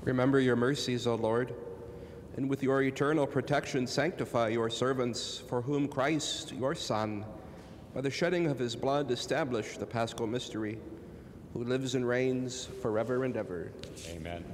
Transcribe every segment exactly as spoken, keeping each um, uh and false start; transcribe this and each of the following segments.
Remember your mercies, O Lord, and with your eternal protection sanctify your servants, for whom Christ, your Son, by the shedding of his blood established the Paschal mystery, who lives and reigns forever and ever. Amen.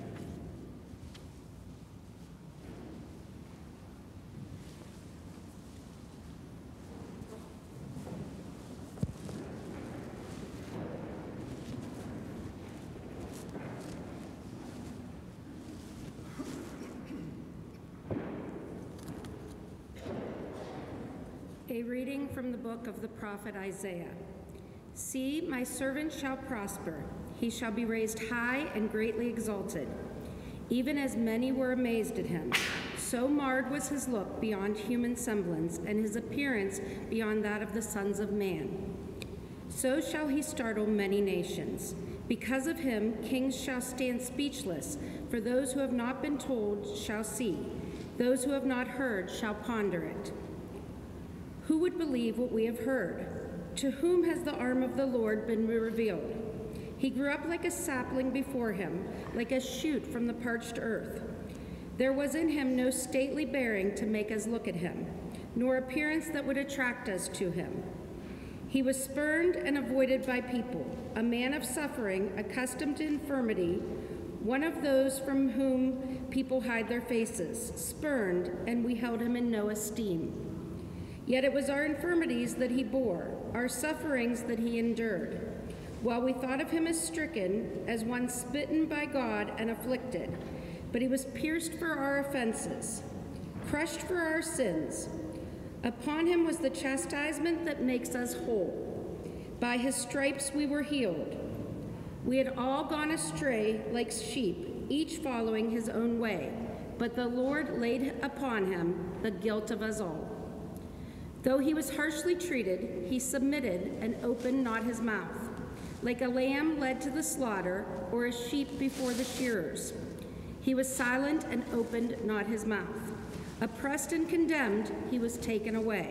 A reading from the book of the prophet Isaiah. See, my servant shall prosper. He shall be raised high and greatly exalted. Even as many were amazed at him, so marred was his look beyond human semblance, and his appearance beyond that of the sons of man. So shall he startle many nations. Because of him, kings shall stand speechless, for those who have not been told shall see. Those who have not heard shall ponder it. Who would believe what we have heard? To whom has the arm of the Lord been revealed? He grew up like a sapling before him, like a shoot from the parched earth. There was in him no stately bearing to make us look at him, nor appearance that would attract us to him. He was spurned and avoided by people, a man of suffering, accustomed to infirmity, one of those from whom people hide their faces, spurned, and we held him in no esteem. Yet it was our infirmities that he bore, our sufferings that he endured. While we thought of him as stricken, as one smitten by God and afflicted, but he was pierced for our offenses, crushed for our sins. Upon him was the chastisement that makes us whole. By his stripes we were healed. We had all gone astray like sheep, each following his own way, but the Lord laid upon him the guilt of us all. Though he was harshly treated, he submitted and opened not his mouth, like a lamb led to the slaughter, or a sheep before the shearers. He was silent and opened not his mouth. Oppressed and condemned, he was taken away.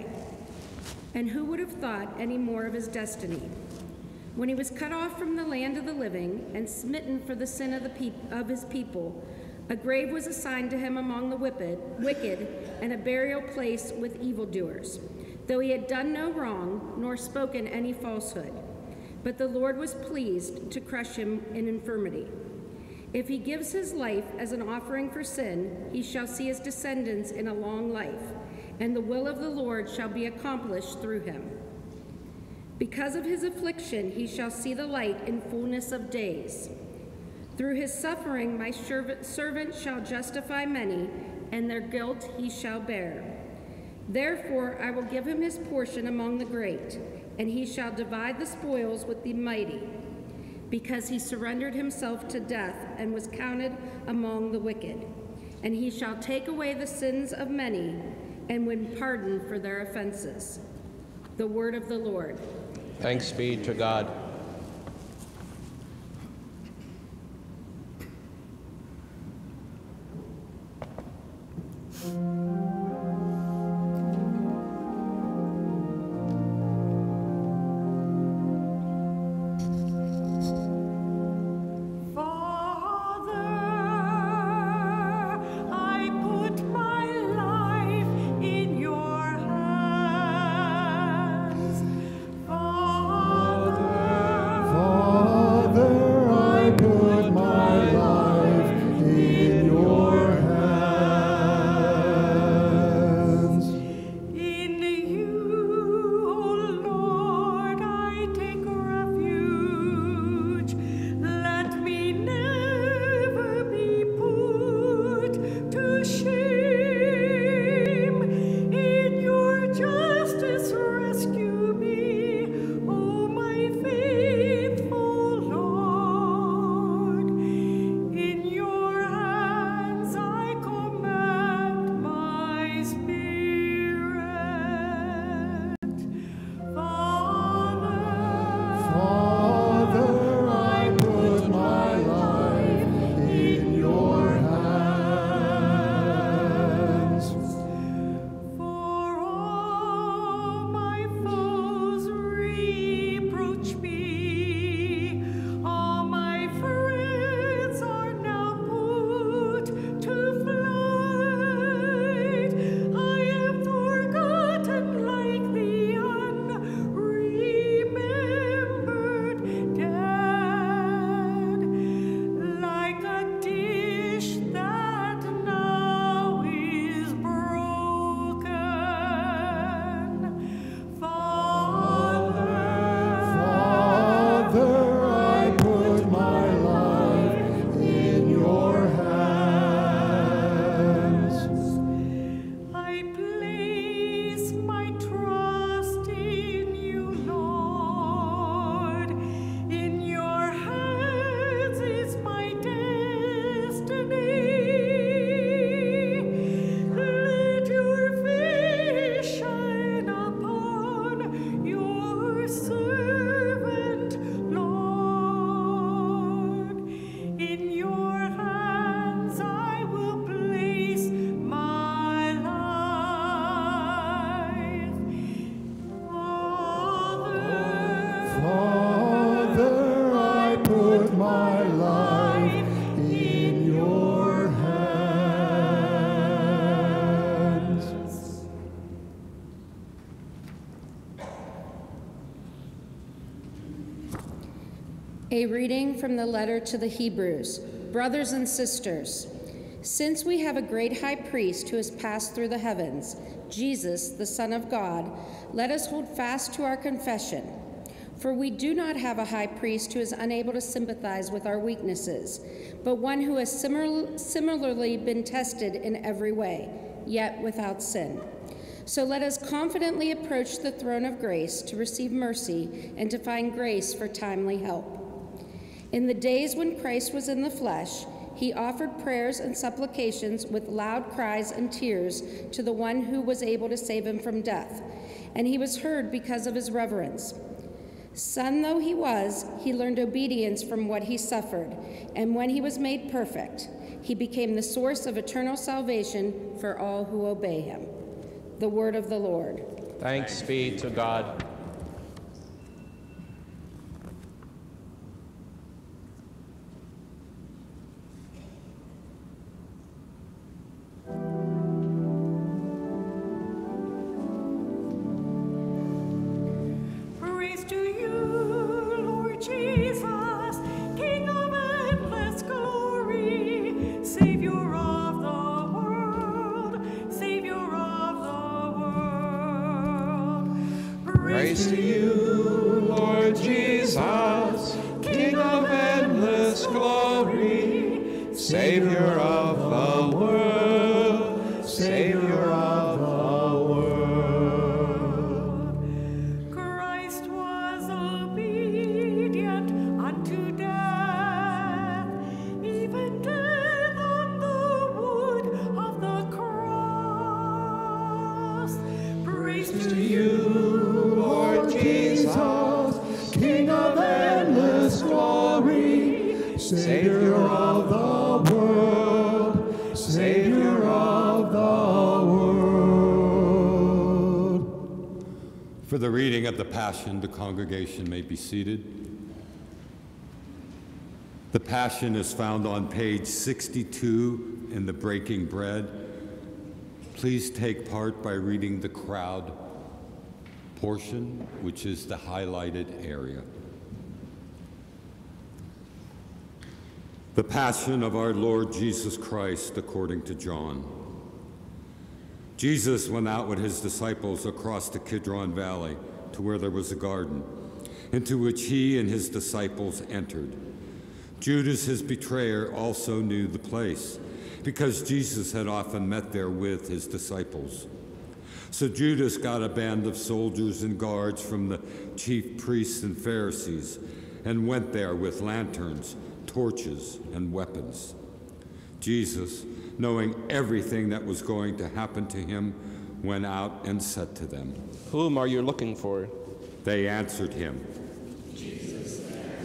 And who would have thought any more of his destiny? When he was cut off from the land of the living and smitten for the sin of, the pe of his people, a grave was assigned to him among the wicked, wicked, and a burial place with evildoers, though he had done no wrong, nor spoken any falsehood. But the Lord was pleased to crush him in infirmity. If he gives his life as an offering for sin, he shall see his descendants in a long life, and the will of the Lord shall be accomplished through him. Because of his affliction, he shall see the light in fullness of days. Through his suffering, my servant shall justify many, and their guilt he shall bear. Therefore, I will give him his portion among the great, and he shall divide the spoils with the mighty, because he surrendered himself to death and was counted among the wicked. And he shall take away the sins of many and win pardon for their offenses. The word of the Lord. Thanks be to God. Father, A reading from the letter to the Hebrews. Brothers and sisters, since we have a great high priest who has passed through the heavens, Jesus, the Son of God, let us hold fast to our confession. For we do not have a high priest who is unable to sympathize with our weaknesses, but one who has similar, similarly been tested in every way, yet without sin. So let us confidently approach the throne of grace to receive mercy and to find grace for timely help. In the days when Christ was in the flesh, he offered prayers and supplications with loud cries and tears to the one who was able to save him from death, and he was heard because of his reverence. Son though he was, he learned obedience from what he suffered, and when he was made perfect, he became the source of eternal salvation for all who obey him. The word of the Lord. Thanks be to God. Praise to you, Lord Jesus, King of endless glory, Savior of the world, Savior of the world. Christ was obedient unto death, even death on the wood of the cross. Praise to you, King of endless glory, Savior of the world, Savior of the world. For the reading of the Passion, the congregation may be seated. The Passion is found on page sixty-two in the Breaking Bread. Please take part by reading the crowd portion, which is the highlighted area. The Passion of our Lord Jesus Christ according to John. Jesus went out with his disciples across the Kidron Valley to where there was a garden, into which he and his disciples entered. Judas, his betrayer, also knew the place, because Jesus had often met there with his disciples. So Judas got a band of soldiers and guards from the chief priests and Pharisees and went there with lanterns, torches, and weapons. Jesus, knowing everything that was going to happen to him, went out and said to them, Whom are you looking for? They answered him, Jesus.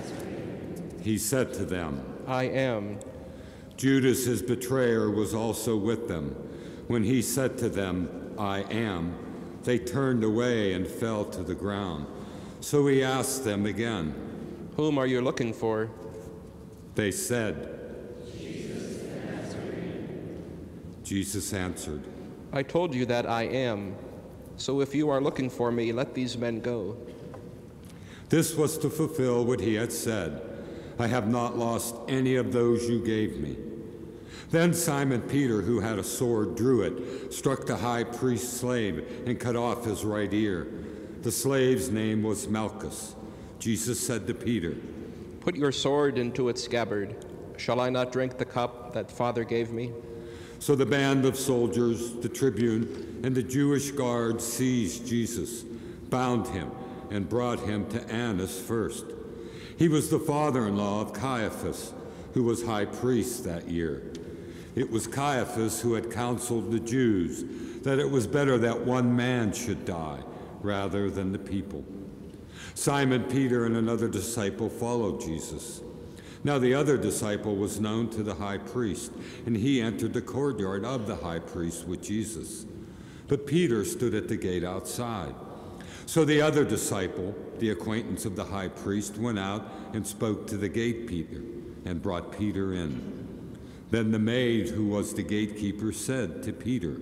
He said to them, I am. Judas, his betrayer, was also with them. When he said to them, I am, they turned away and fell to the ground. So he asked them again, Whom are you looking for? They said, Jesus the Nazarene. Jesus answered, I told you that I am. So if you are looking for me, let these men go. This was to fulfill what he had said, I have not lost any of those you gave me. Then Simon Peter, who had a sword, drew it, struck the high priest's slave, and cut off his right ear. The slave's name was Malchus. Jesus said to Peter, Put your sword into its scabbard. Shall I not drink the cup that Father gave me? So the band of soldiers, the tribune, and the Jewish guard seized Jesus, bound him, and brought him to Annas first. He was the father-in-law of Caiaphas, who was high priest that year. It was Caiaphas who had counseled the Jews that it was better that one man should die rather than the people. Simon Peter and another disciple followed Jesus. Now the other disciple was known to the high priest, and he entered the courtyard of the high priest with Jesus. But Peter stood at the gate outside. So the other disciple, the acquaintance of the high priest, went out and spoke to the gatekeeper and brought Peter in. Then the maid who was the gatekeeper said to Peter,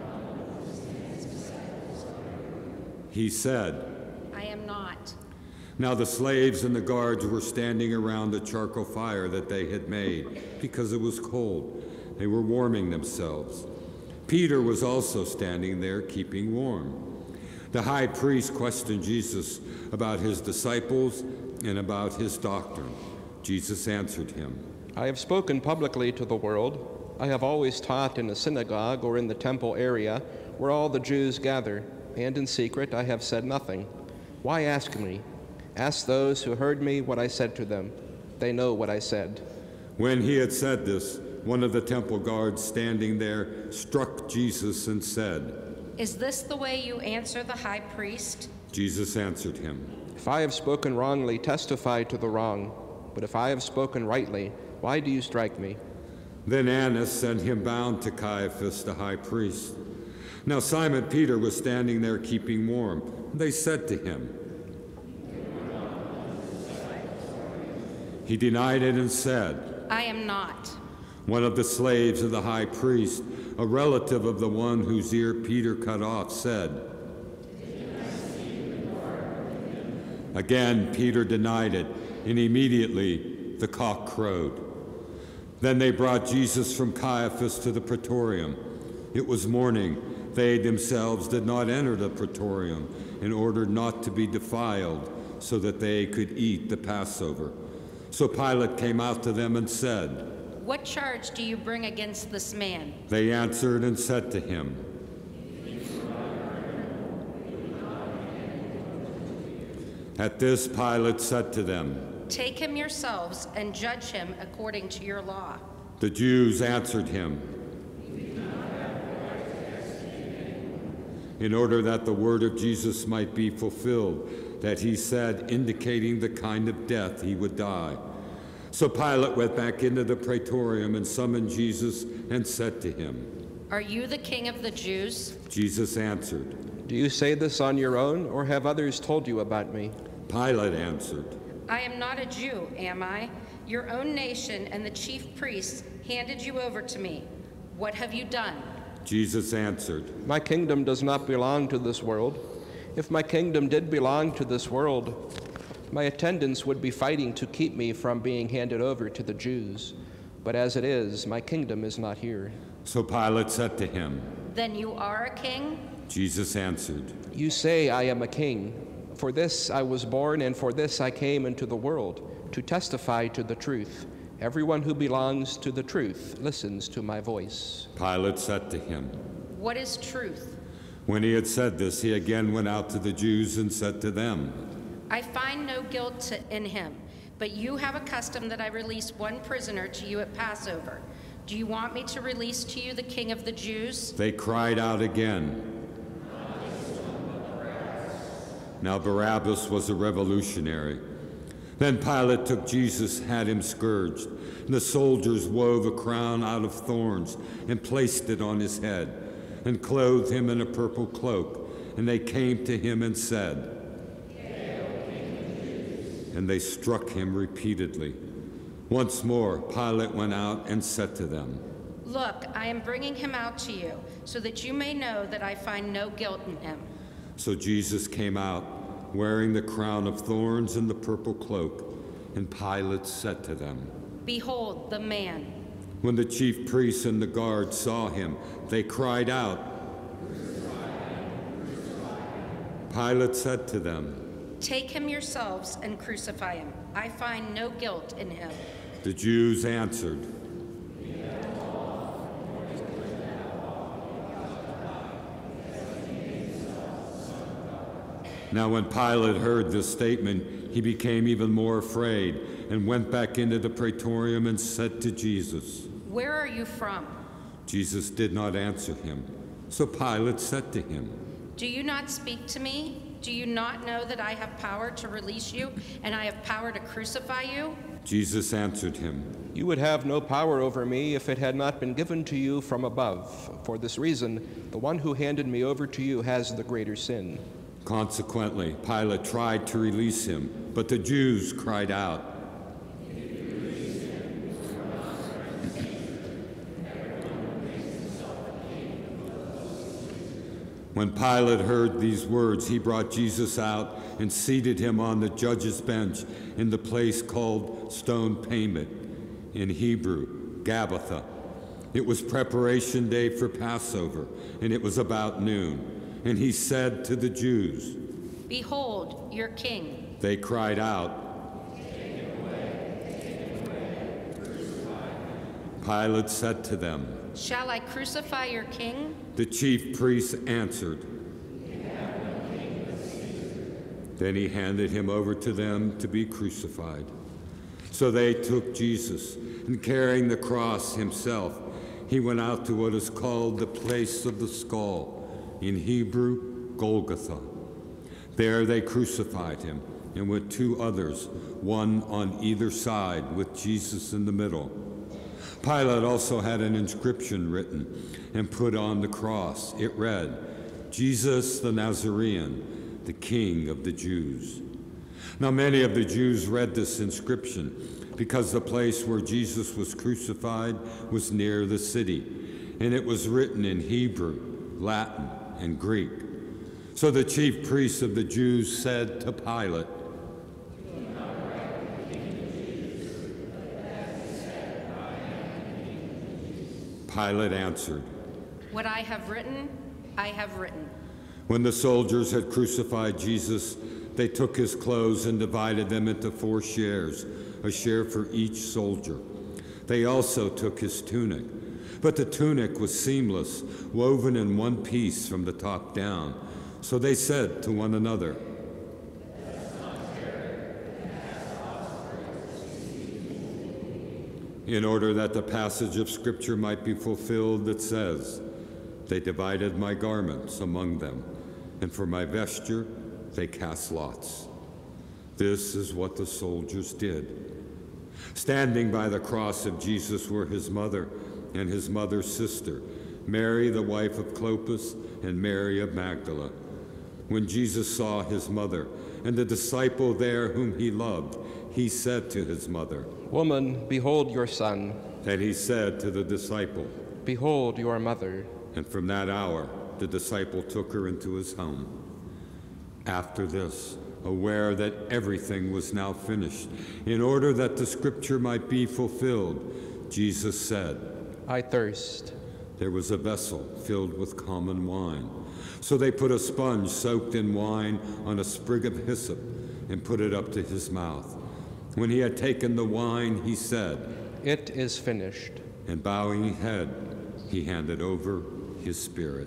He said, I am not. Now the slaves and the guards were standing around the charcoal fire that they had made because it was cold. They were warming themselves. Peter was also standing there keeping warm. The high priest questioned Jesus about his disciples and about his doctrine. Jesus answered him, I have spoken publicly to the world. I have always taught in a synagogue or in the temple area where all the Jews gather, and in secret I have said nothing. Why ask me? Ask those who heard me what I said to them. They know what I said. When he had said this, one of the temple guards standing there struck Jesus and said, Is this the way you answer the high priest? Jesus answered him, If I have spoken wrongly, testify to the wrong. But if I have spoken rightly, why do you strike me? Then Annas sent him bound to Caiaphas, the high priest. Now Simon Peter was standing there keeping warm. They said to him, He denied it and said, I am not. One of the slaves of the high priest, a relative of the one whose ear Peter cut off, said, Again Peter denied it, and immediately the cock crowed. Then they brought Jesus from Caiaphas to the praetorium. It was morning. They themselves did not enter the praetorium in order not to be defiled, so that they could eat the Passover. So Pilate came out to them and said, What charge do you bring against this man? They answered and said to him, At this Pilate said to them, Take him yourselves and judge him according to your law. The Jews answered him, in order that the word of Jesus might be fulfilled, that he said, indicating the kind of death he would die. So Pilate went back into the praetorium and summoned Jesus and said to him, Are you the king of the Jews? Jesus answered, Do you say this on your own, or have others told you about me? Pilate answered, I am not a Jew, am I? Your own nation and the chief priests handed you over to me. What have you done? Jesus answered, My kingdom does not belong to this world. If my kingdom did belong to this world, my attendants would be fighting to keep me from being handed over to the Jews. But as it is, my kingdom is not here. So Pilate said to him, Then you are a king? Jesus answered, You say I am a king. For this I was born, and for this I came into the world, to testify to the truth. Everyone who belongs to the truth listens to my voice. Pilate said to him, What is truth? When he had said this, he again went out to the Jews and said to them, I find no guilt to, in him, but you have a custom that I release one prisoner to you at Passover. Do you want me to release to you the king of the Jews? They cried out again. Now Barabbas was a revolutionary. Then Pilate took Jesus, had him scourged, and the soldiers wove a crown out of thorns and placed it on his head, and clothed him in a purple cloak. And they came to him and said, and they struck him repeatedly. Once more Pilate went out and said to them, Look, I am bringing him out to you, so that you may know that I find no guilt in him. So Jesus came out, wearing the crown of thorns and the purple cloak, and Pilate said to them, Behold the man. When the chief priests and the guards saw him, they cried out. Pilate said to them, Take him yourselves and crucify him. I find no guilt in him. The Jews answered, Now when Pilate heard this statement, he became even more afraid and went back into the praetorium and said to Jesus, Where are you from? Jesus did not answer him. So Pilate said to him, Do you not speak to me? Do you not know that I have power to release you and I have power to crucify you? Jesus answered him, You would have no power over me if it had not been given to you from above. For this reason, the one who handed me over to you has the greater sin. Consequently, Pilate tried to release him, but the Jews cried out, When Pilate heard these words, he brought Jesus out and seated him on the judge's bench in the place called Stone Payment, in Hebrew, Gabbatha. It was preparation day for Passover, and it was about noon. And he said to the Jews, "Behold, your king." They cried out. Pilate said to them, "Shall I crucify your king?" The chief priests answered. Then he handed him over to them to be crucified. So they took Jesus, and carrying the cross himself, he went out to what is called the place of the skull, in Hebrew, Golgotha. There they crucified him, and with two others, one on either side, with Jesus in the middle. Pilate also had an inscription written and put on the cross. It read, "Jesus the Nazarene, the King of the Jews." Now many of the Jews read this inscription because the place where Jesus was crucified was near the city, and it was written in Hebrew, Latin, and Greek. So the chief priests of the Jews said to Pilate, Pilate answered, "What I have written, I have written." When the soldiers had crucified Jesus, they took his clothes and divided them into four shares, a share for each soldier. They also took his tunic, but the tunic was seamless, woven in one piece from the top down. So they said to one another, in order that the passage of Scripture might be fulfilled that says, "They divided my garments among them, and for my vesture they cast lots." This is what the soldiers did. Standing by the cross of Jesus were his mother and his mother's sister, Mary the wife of Clopas and Mary of Magdala. When Jesus saw his mother and the disciple there whom he loved, he said to his mother, "Woman, behold your son." Then he said to the disciple, "Behold your mother." And from that hour the disciple took her into his home. After this, aware that everything was now finished, in order that the Scripture might be fulfilled, Jesus said, "I thirst." There was a vessel filled with common wine. So they put a sponge soaked in wine on a sprig of hyssop and put it up to his mouth. When he had taken the wine, he said, "It is finished." And bowing his head, he handed over his spirit.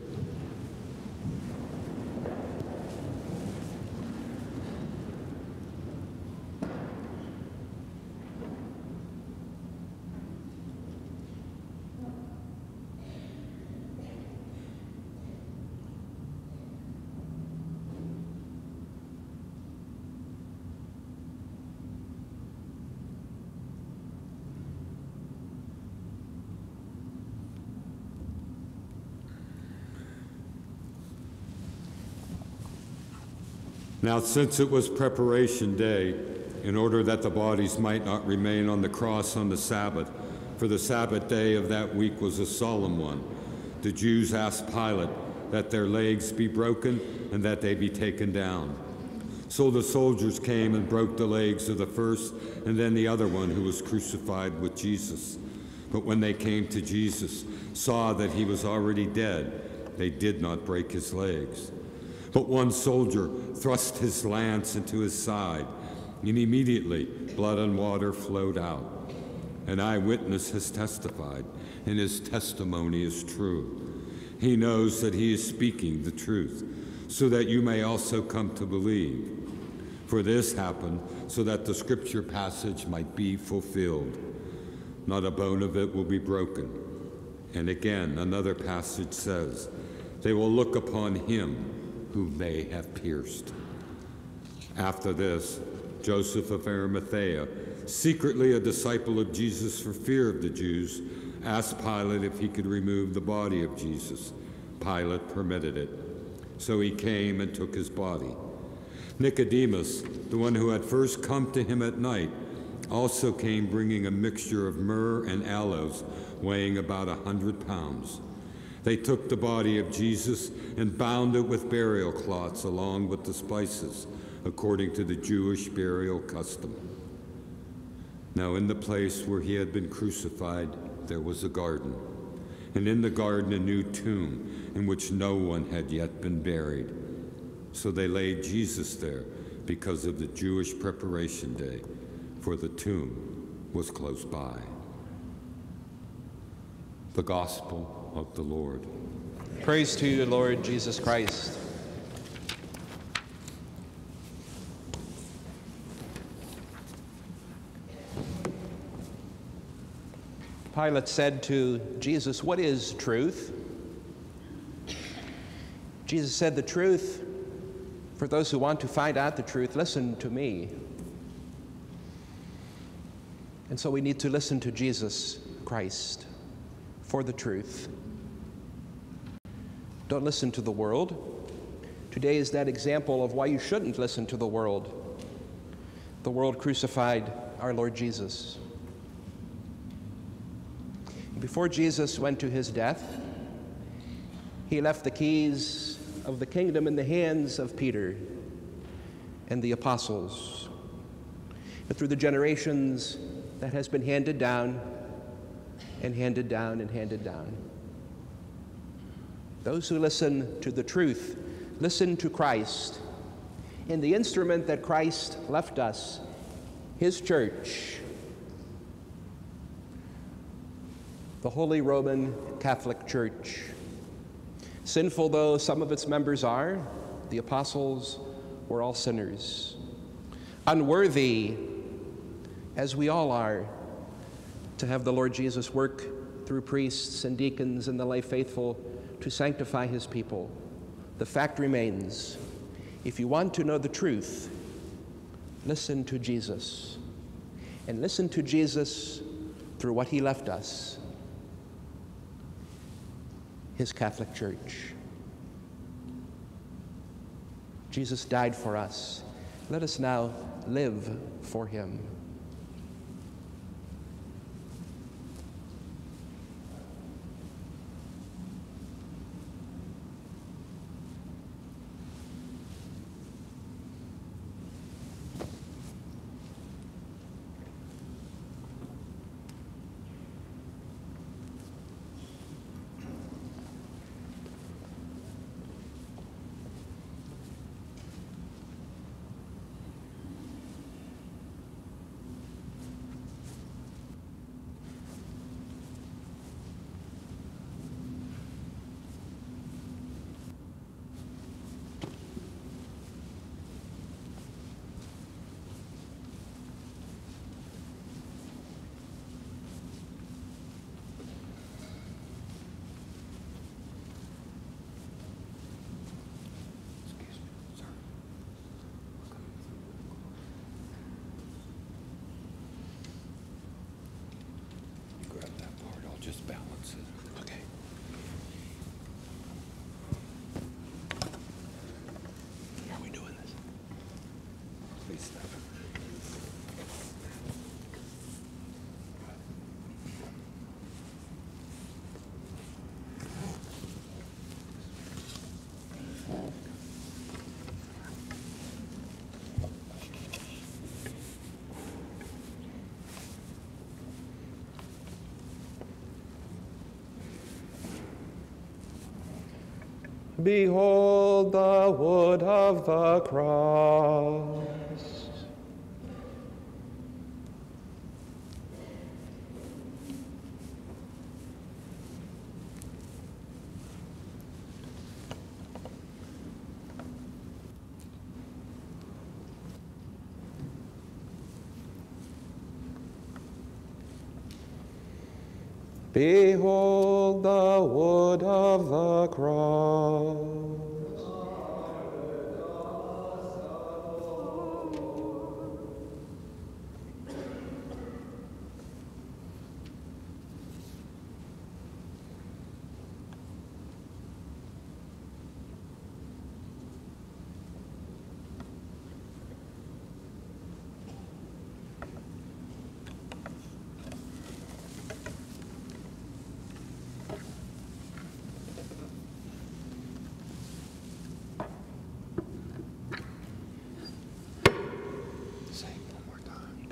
Now, since it was preparation day, in order that the bodies might not remain on the cross on the Sabbath, for the Sabbath day of that week was a solemn one, the Jews asked Pilate that their legs be broken and that they be taken down. So the soldiers came and broke the legs of the first and then the other one who was crucified with Jesus. But when they came to Jesus, saw that he was already dead, they did not break his legs. But one soldier thrust his lance into his side, and immediately blood and water flowed out. An eyewitness has testified, and his testimony is true. He knows that he is speaking the truth, so that you may also come to believe. For this happened so that the Scripture passage might be fulfilled. Not a bone of it will be broken. And again, another passage says, "They will look upon him whom they have pierced." After this, Joseph of Arimathea, secretly a disciple of Jesus for fear of the Jews, asked Pilate if he could remove the body of Jesus. Pilate permitted it. So he came and took his body. Nicodemus, the one who had first come to him at night, also came bringing a mixture of myrrh and aloes weighing about a hundred pounds. They took the body of Jesus and bound it with burial cloths along with the spices, according to the Jewish burial custom. Now in the place where he had been crucified, there was a garden, and in the garden a new tomb, in which no one had yet been buried. So they laid Jesus there because of the Jewish preparation day, for the tomb was close by. The Gospel of the Lord. Praise to you, Lord Jesus Christ. Pilate said to Jesus, "What is truth?" Jesus said, "The truth, for those who want to find out the truth, listen to me." And so we need to listen to Jesus Christ for the truth. Don't listen to the world. Today is that example of why you shouldn't listen to the world. The world crucified our Lord Jesus. Before Jesus went to his death, he left the keys of the kingdom in the hands of Peter and the apostles. But through the generations, that has been handed down and handed down and handed down. Those who listen to the truth, listen to Christ, and the instrument that Christ left us, his church, the Holy Roman Catholic Church. Sinful though some of its members are, the apostles were all sinners. Unworthy, as we all are, to have the Lord Jesus work through priests and deacons and the lay faithful to sanctify his people. The fact remains, if you want to know the truth, listen to Jesus. And listen to Jesus through what he left us, his Catholic Church. Jesus died for us. Let us now live for him. Just balance it. Okay. How are we doing this? Please stop. Behold the wood of the cross. Behold the wood of the cross.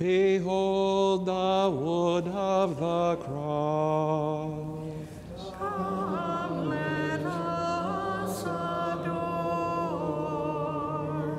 Behold the wood of the cross. Come, let us adore.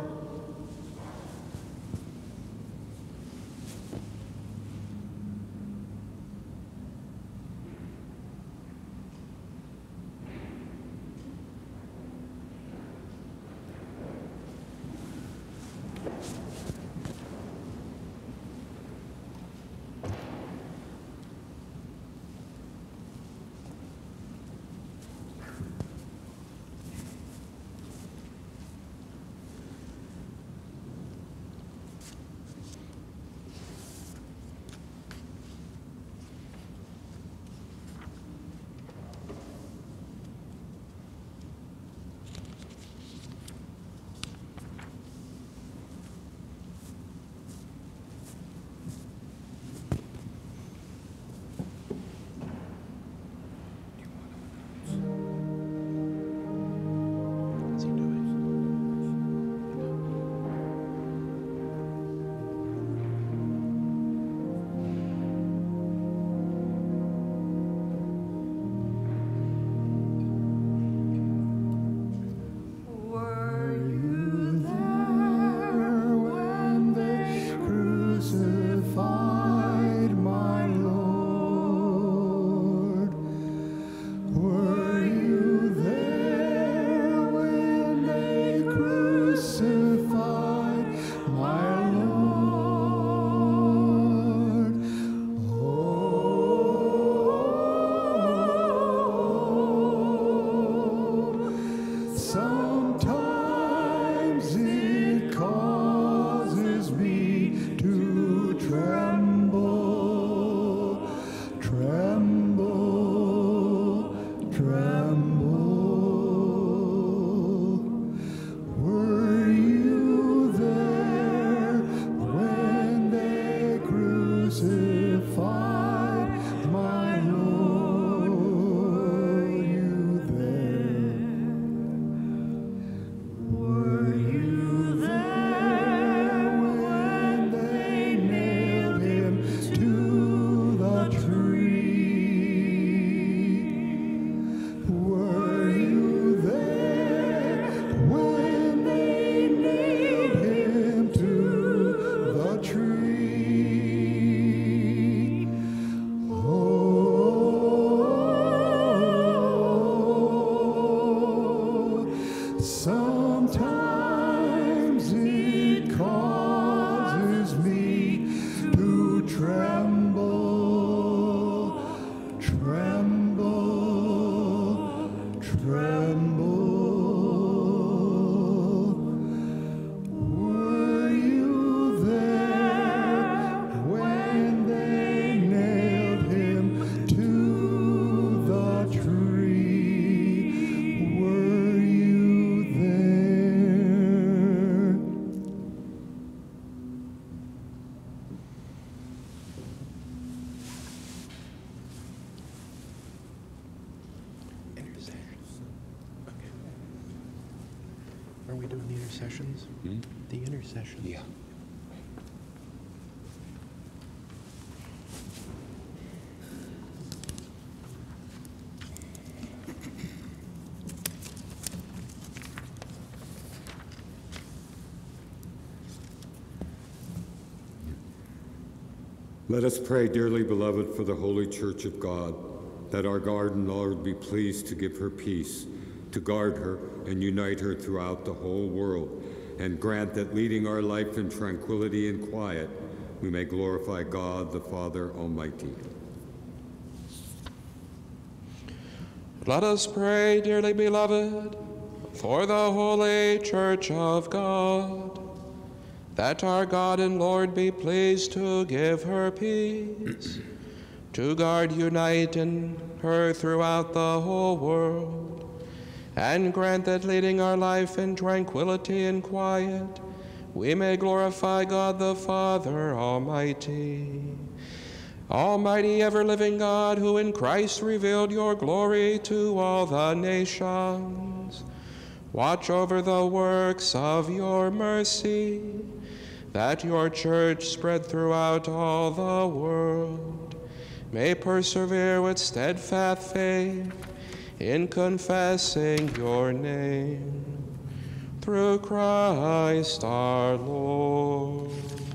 Are we doing the intercessions? Hmm? The intercessions. Yeah. Let us pray, dearly beloved, for the Holy Church of God, that our garden, Lord, be pleased to give her peace, to guard her and unite her throughout the whole world, and grant that leading our life in tranquility and quiet, we may glorify God, the Father Almighty. Let us pray, dearly beloved, for the Holy Church of God, that our God and Lord be pleased to give her peace, to guard, unite in her throughout the whole world, and grant that leading our life in tranquility and quiet, we may glorify God the Father Almighty. Almighty, ever-living God, who in Christ revealed your glory to all the nations, watch over the works of your mercy, that your church, spread throughout all the world, may persevere with steadfast faith in confessing your name. Through Christ our Lord.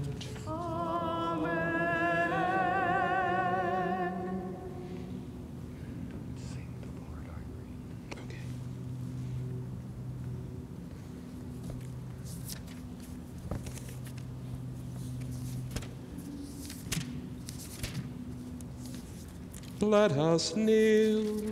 Let us kneel.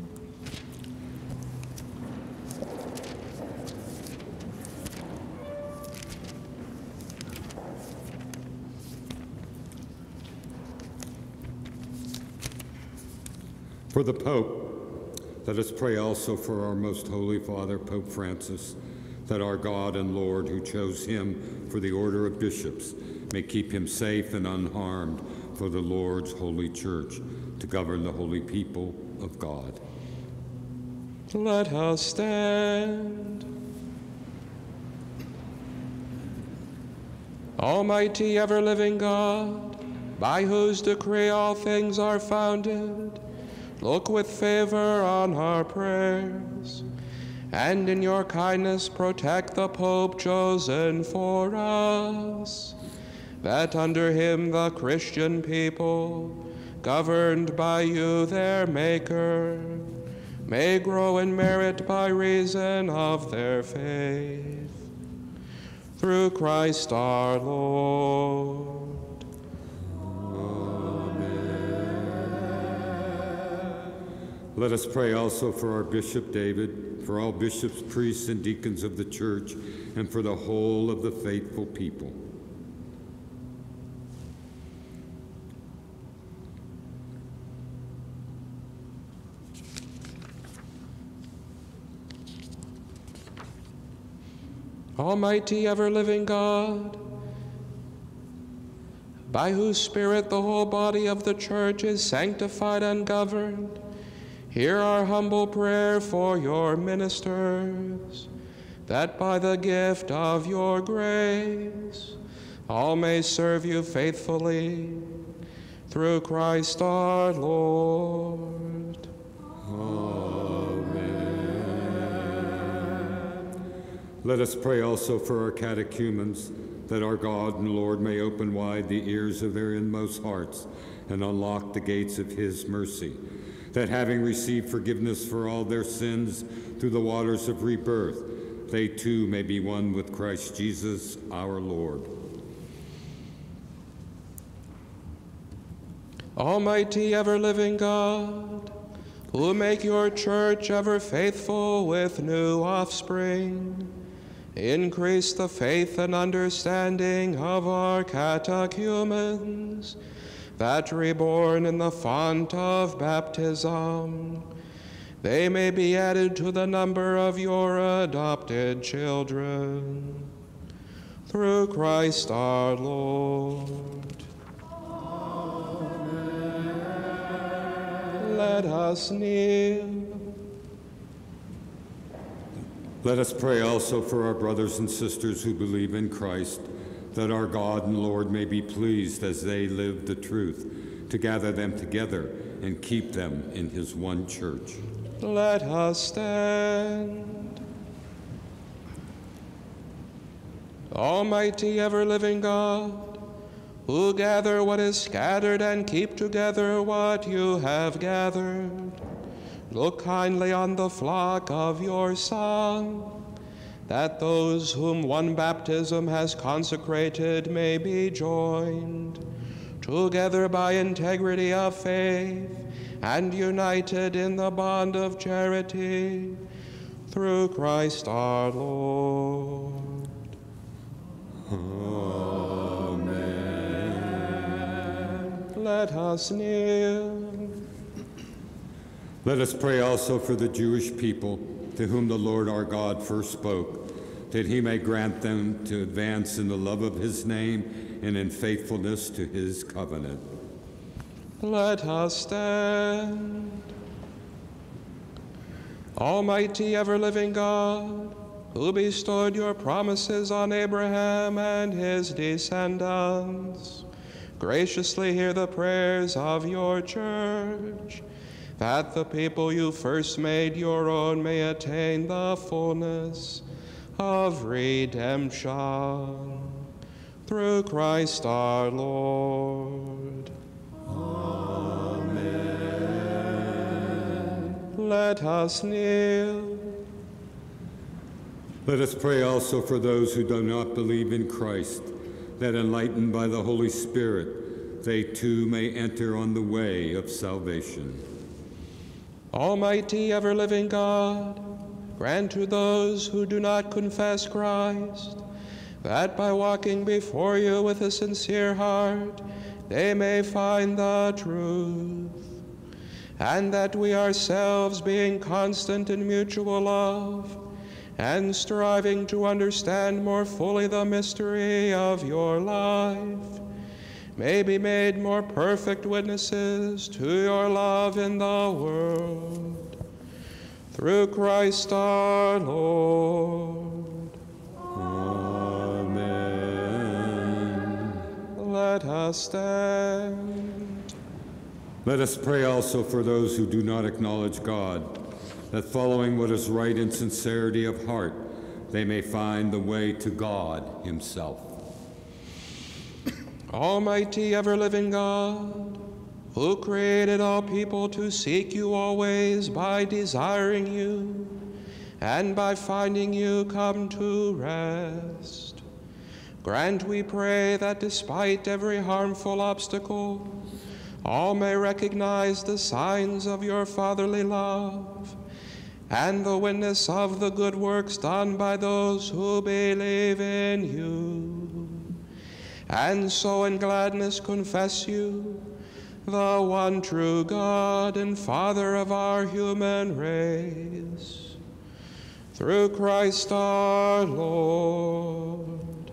For the Pope, let us pray also for our most holy Father, Pope Francis, that our God and Lord, who chose him for the order of bishops, may keep him safe and unharmed for the Lord's holy church, to govern the holy people of God. Let us stand. Almighty, ever-living God, by whose decree all things are founded, look with favor on our prayers, and in your kindness protect the Pope chosen for us, that under him the Christian people, governed by you, their Maker, may grow in merit by reason of their faith. Through Christ our Lord. Amen. Let us pray also for our Bishop David, for all bishops, priests, and deacons of the church, and for the whole of the faithful people. Almighty, ever-living God, by whose Spirit the whole body of the Church is sanctified and governed, hear our humble prayer for your ministers, that by the gift of your grace all may serve you faithfully, through Christ our Lord. Let us pray also for our catechumens, that our God and Lord may open wide the ears of their inmost hearts and unlock the gates of his mercy, that having received forgiveness for all their sins through the waters of rebirth, they too may be one with Christ Jesus our Lord. Almighty, ever-living God, who make your church ever faithful with new offspring, increase the faith and understanding of our catechumens, that reborn in the font of baptism, they may be added to the number of your adopted children. Through Christ our Lord. Amen. Let us kneel. Let us pray also for our brothers and sisters who believe in Christ, that our God and Lord may be pleased as they live the truth, to gather them together and keep them in his one church. Let us stand. Almighty, ever-living God, who gather what is scattered and keep together what you have gathered, look kindly on the flock of your Son, that those whom one baptism has consecrated may be joined together by integrity of faith and united in the bond of charity, through Christ our Lord. Amen. Let us kneel. Let us pray also for the Jewish people, to whom the Lord our God first spoke, that he may grant them to advance in the love of his name and in faithfulness to his covenant. Let us stand. Almighty, ever-living God, who bestowed your promises on Abraham and his descendants, graciously hear the prayers of your church, that the people you first made your own may attain the fullness of redemption. Through Christ our Lord. Amen. Let us kneel. Let us pray also for those who do not believe in Christ, that enlightened by the Holy Spirit, they too may enter on the way of salvation. Almighty, ever-living God, grant to those who do not confess Christ, that by walking before you with a sincere heart, they may find the truth, and that we ourselves, being constant in mutual love, and striving to understand more fully the mystery of your life, may be made more perfect witnesses to your love in the world. Through Christ our Lord. Amen. Let us stand. Let us pray also for those who do not acknowledge God, that following what is right in sincerity of heart, they may find the way to God himself. Almighty, ever-living God, who created all people to seek you always by desiring you, and by finding you come to rest, grant, we pray, that despite every harmful obstacle, all may recognize the signs of your fatherly love, and the witness of the good works done by those who believe in you, and so in gladness confess you, the one true God and Father of our human race. Through Christ our Lord.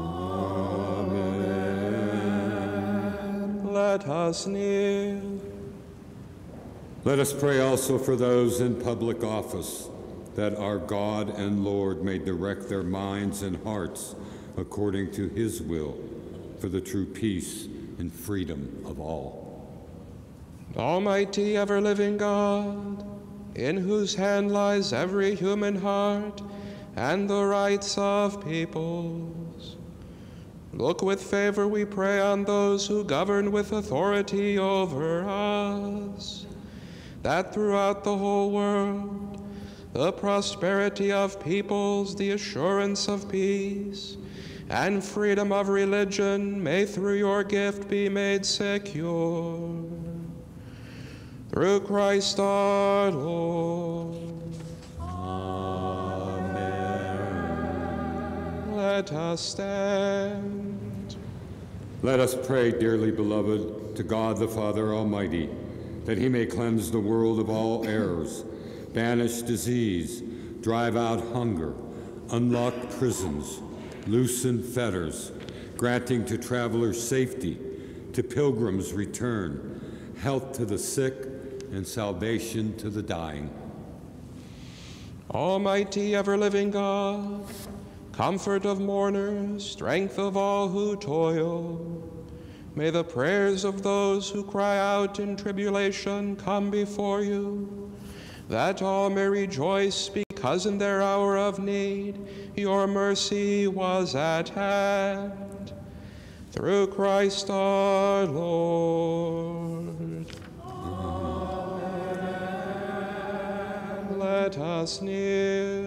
Amen. Let us kneel. Let us pray also for those in public office, that our God and Lord may direct their minds and hearts according to his will, for the true peace and freedom of all. Almighty, ever-living God, in whose hand lies every human heart and the rights of peoples, look with favor, we pray, on those who govern with authority over us, that throughout the whole world the prosperity of peoples, the assurance of peace, and freedom of religion may through your gift be made secure. Through Christ our Lord. Amen. Let us stand. Let us pray, dearly beloved, to God the Father Almighty, that he may cleanse the world of all errors, banish disease, drive out hunger, unlock prisons, loosen fetters, granting to travelers safety, to pilgrims return, health to the sick, and salvation to the dying. Almighty, ever-living God, comfort of mourners, strength of all who toil, may the prayers of those who cry out in tribulation come before you, that all may rejoice because in their hour of need your mercy was at hand. Through Christ our Lord. Let us kneel.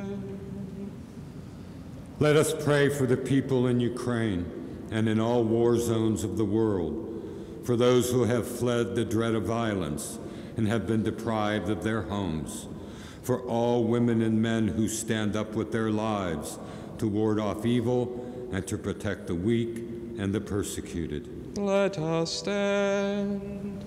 Let us pray for the people in Ukraine and in all war zones of the world, for those who have fled the dread of violence and have been deprived of their homes, for all women and men who stand up with their lives to ward off evil and to protect the weak and the persecuted. Let us stand.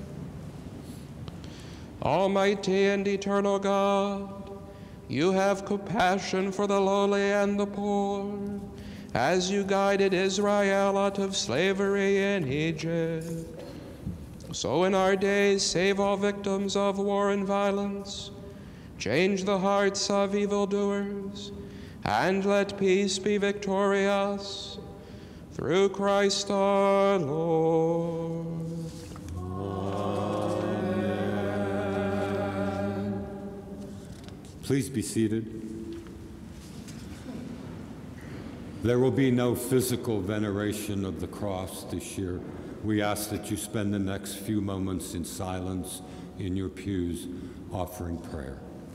Almighty and eternal God, you have compassion for the lowly and the poor, as you guided Israel out of slavery in Egypt. So in our days, save all victims of war and violence, change the hearts of evildoers, And let peace be victorious through Christ our Lord. Amen. Please be seated. There will be no physical veneration of the cross this year. We ask that you spend the next few moments in silence in your pews offering prayer.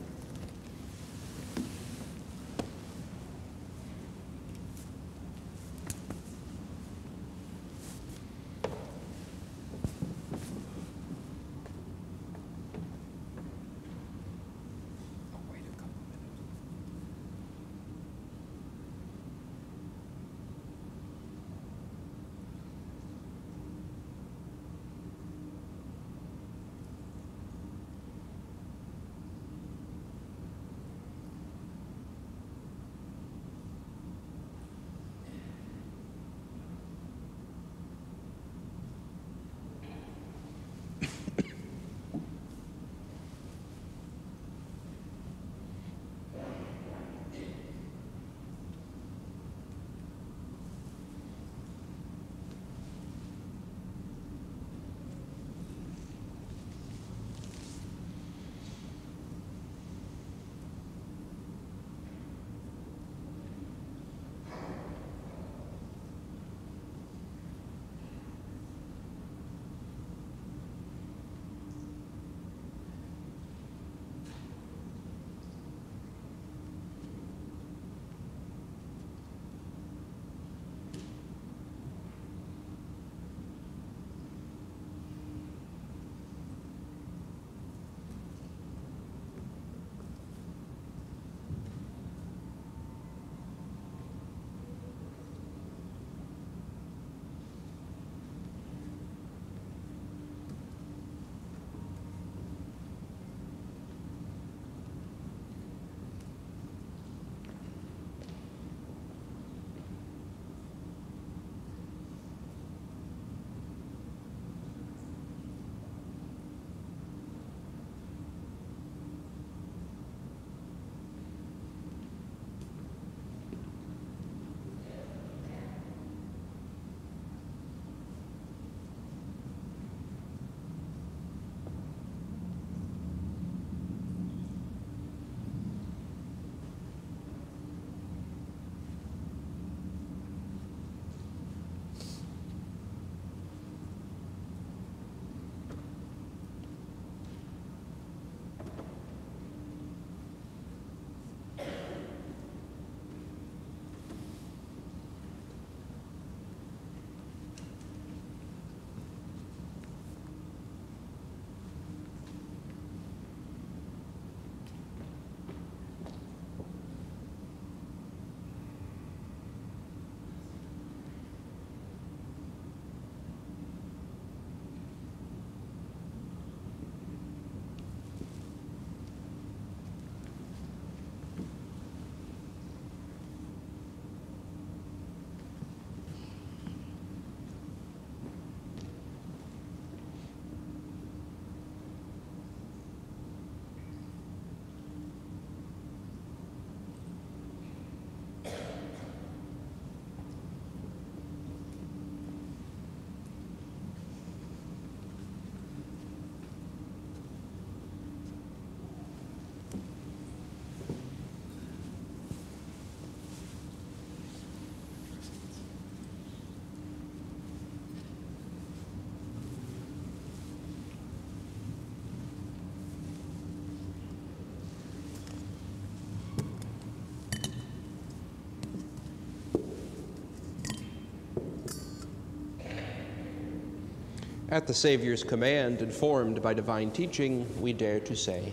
At the Savior's command, informed by divine teaching, we dare to say,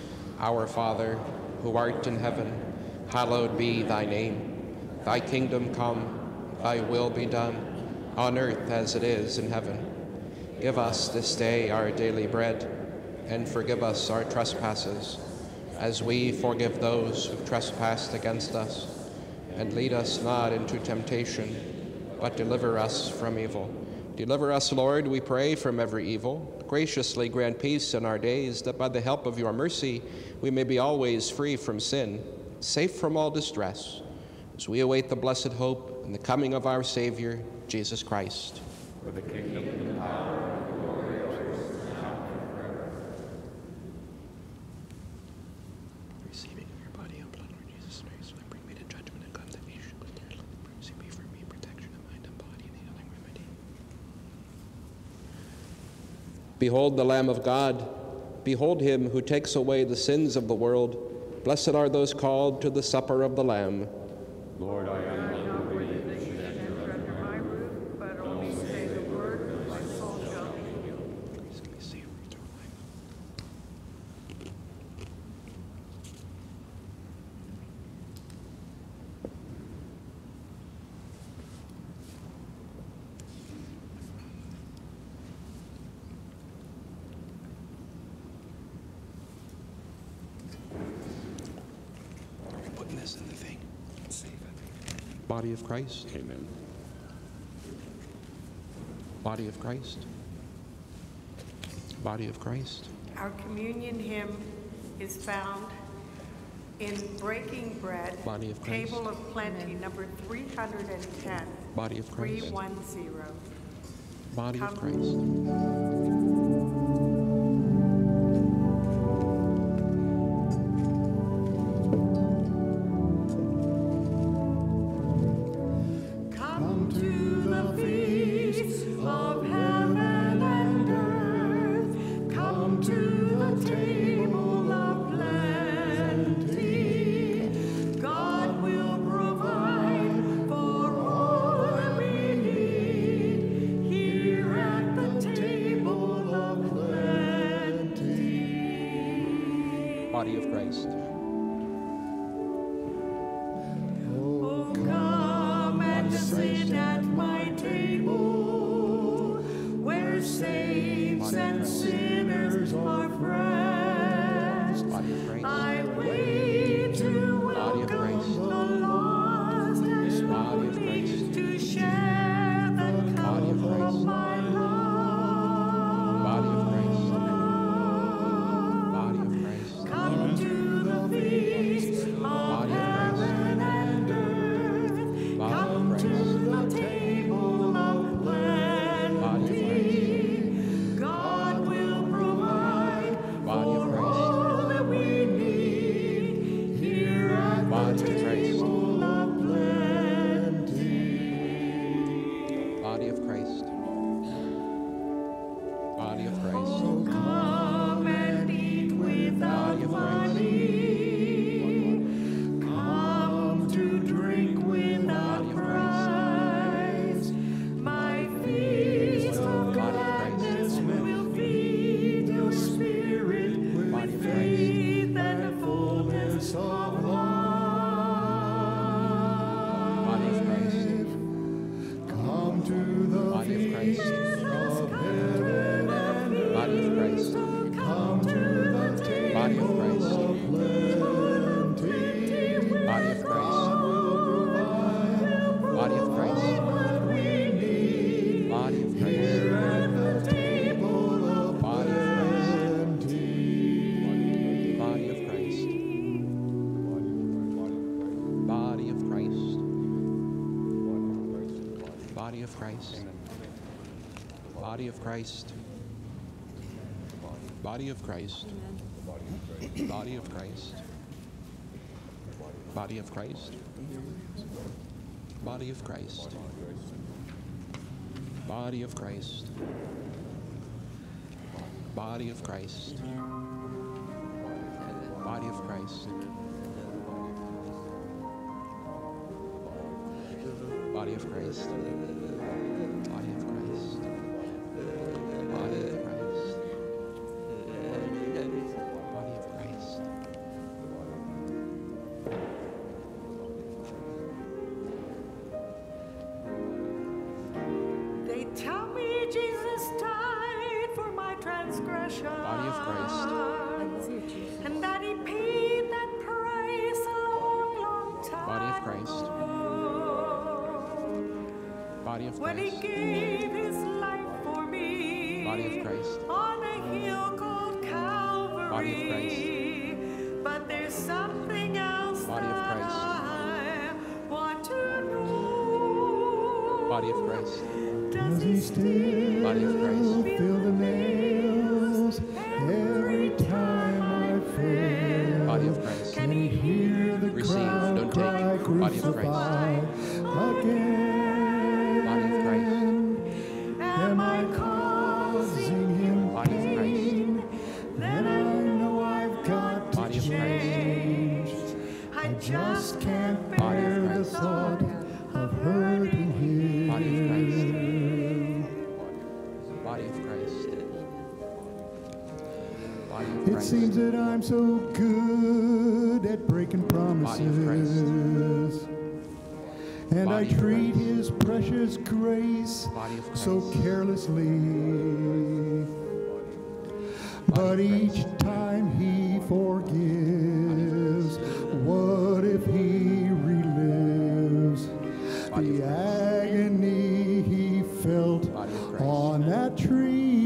Our Father, who art in heaven, hallowed be thy name. Thy kingdom come, thy will be done, on earth as it is in heaven. Give us this day our daily bread, and forgive us our trespasses, as we forgive those who trespass against us. And lead us not into temptation, but deliver us from evil. Deliver us, Lord, we pray, from every evil. Graciously grant peace in our days, that by the help of your mercy we may be always free from sin safe from all distress, as we await the blessed hope and the coming of our Savior, Jesus Christ. For the kingdom and the power and the glory are yours now and forever. Receiving of your body and blood, Lord Jesus Christ, will bring me to judgment and condemnation, but there let mercy be for me, protection of mind and body, and healing remedy. Behold the Lamb of God. Behold him who takes away the sins of the world. Blessed are those called to the supper of the Lamb. Lord, I am not worthy that you should enter under my roof, but only say the word, and my soul shall be healed. Grace can be saved from eternal life. Are we putting this in the thing? Save it. Body of Christ. Amen. Body of Christ. Body of Christ. Our communion hymn is found in Breaking Bread, Body of Christ. Table of Plenty, number three hundred ten. Body of Christ. three one zero. Body of Come. Christ. Come to the feast of heaven and earth. Come to the table of plenty. God will provide for all that we need here at the table of plenty. Body of Christ. Oh, come and sit at my table, where saints and sinners are friends. Body of Christ. I wait to Body of welcome Christ. the lost and Body of lonely, Christ. to share the Body of cup of Christ. my love. Body of Christ. Body of Christ. Come to the feast of Body of Christ. heaven and earth. Body of Come to Christ. the table of Body of plenty. God will provide Body of for Christ. all that we need here at Body the of Christ. table of plenty. Body of Christ. Body of Christ. Oh, come and eat without Body of Christ. money. Come to drink without Body of price. My feast of Body of Christ. gladness will feed your spirit Body with of Christ. faith and fullness of Body of Christ. life. Come to the Body of Christ. feast of heaven and Body of Christ. come to the table Body of Christ. of plenty. Body of Christ. Body of Christ. What we need Body of Christ. here at the table of Body of Christ. plenty. Body of Christ. Body of Christ. Body of Christ. Body of Christ. Body of Christ. Body of Christ. Body of Christ. Body of Christ. Body of Christ. Body of Christ. Body of Christ. Body of Christ. Body of Christ. Body of Christ. Body of Christ. They tell me Jesus died for my transgression. Body of Christ. And that he paid that price a long, long time Body of Christ. ago. Body of When he Christ. gave his life for me. Body of Christ. On a hill called Calvary. Body of Christ. But there's something else Body Body of Christ. I want to know. Body of Christ. Does he still Body of Christ. feel the nails every time I fail? Body of Christ. Can he hear the Receive, crowd don't cry, take. Body of crucify Christ. again? Body of Christ. Am I causing him Body of Christ. pain? Then I know I've got to Body of Christ. change. I just can't Body of bear the Christ. thought of hurting him. Body of Christ. Body of Christ. Body of It Christ. seems that I'm so good at breaking promises, and I Body of treat Christ. his precious grace Body of Christ. so carelessly. But Body of each Christ. time he forgives, what if he relives Body the of Christ. agony he felt Body of Christ. on that tree?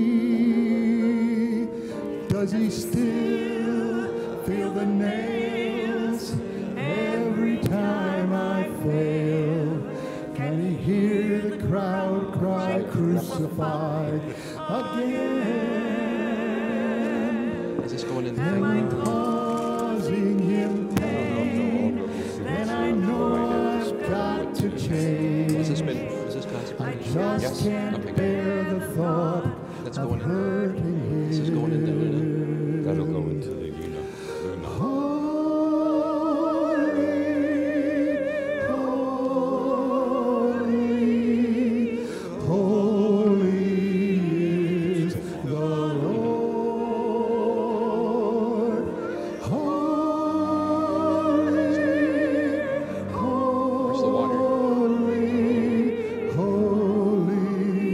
Does he still feel the nails every time I fail? Can he hear the crowd cry, crucify again? Is this going in the Am I thing? causing him pain? Then I know I've got to change. Has this been, is this I consecrated? just Yes? can't Okay, good. bear the thought That's of going in. hurting him. This is going in the Luna. That'll go into the Una. Luna. Holy, holy, holy is the Lord. Holy, Where's the water? holy, holy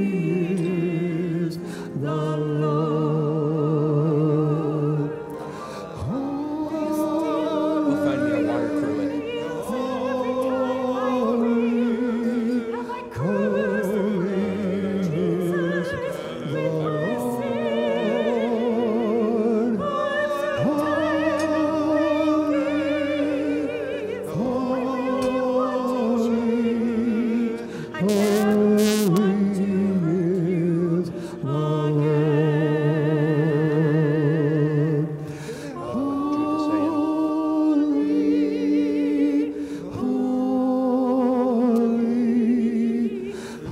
is the Lord. We'll find me a water cruet. Jude is saying. Holy,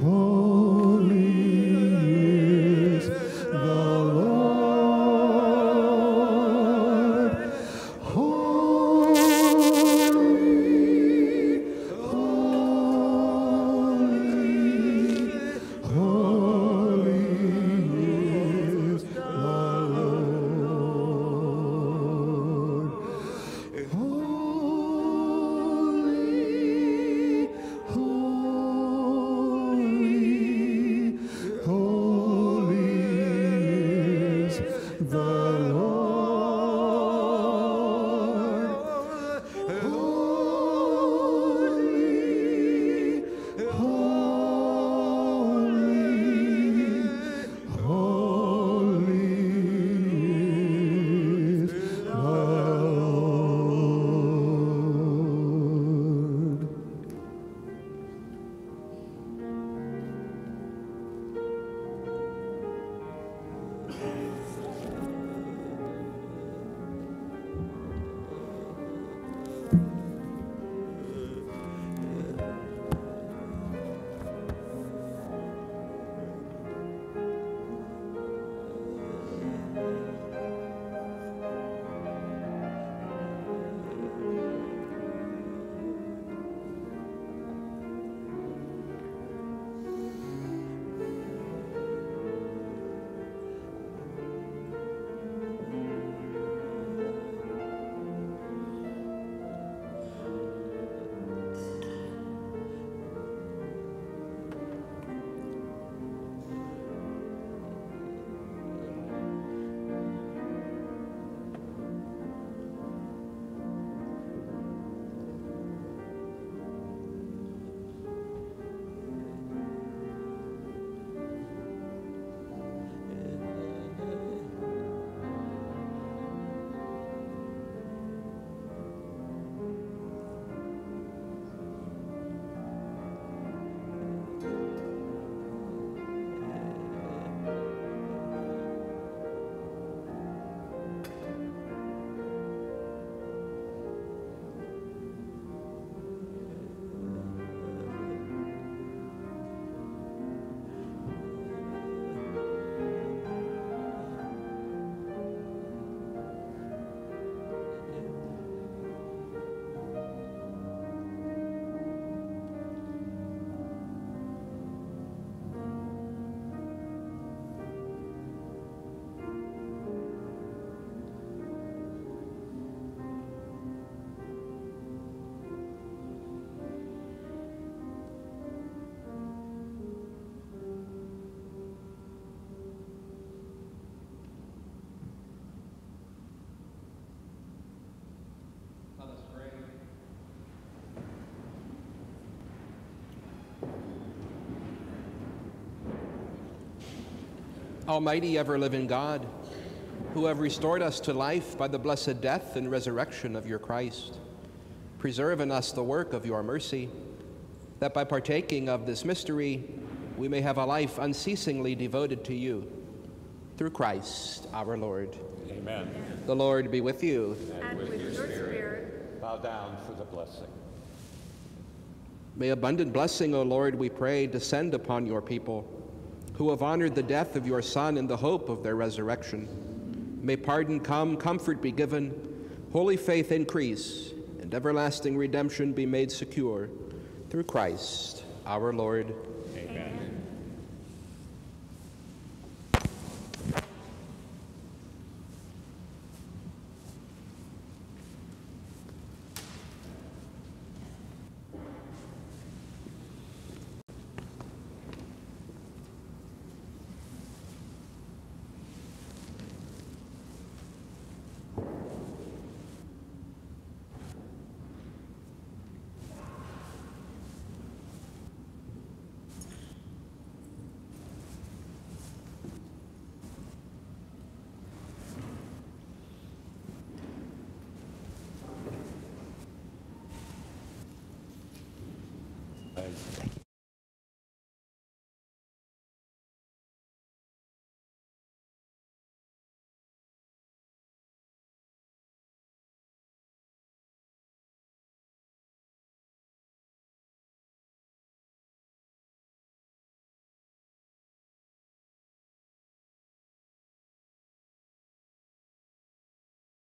Almighty ever-living God, who have restored us to life by the blessed death and resurrection of your Christ, preserve in us the work of your mercy, that by partaking of this mystery, we may have a life unceasingly devoted to you. Through Christ our Lord. Amen. The Lord be with you. And with your spirit. Bow down for the blessing. May abundant blessing, O Lord, we pray, descend upon your people, who have honored the death of your Son in the hope of their resurrection. May pardon come, comfort be given, holy faith increase, and everlasting redemption be made secure. Through Christ our Lord.